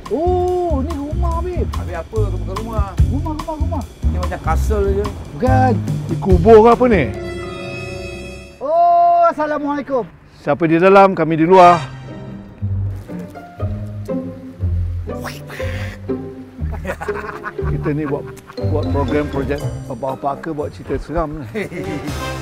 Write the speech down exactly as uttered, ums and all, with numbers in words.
Oh, ni rumah, Habib. Habis apa ke bukan rumah? Rumah, rumah, rumah. Ni macam castle je. Bukan. Dikubur ke apa ni? Oh, Assalamualaikum. Siapa di dalam, kami di luar. Kita ni buat buat program projek apa-apa ke buat cerita seram ni.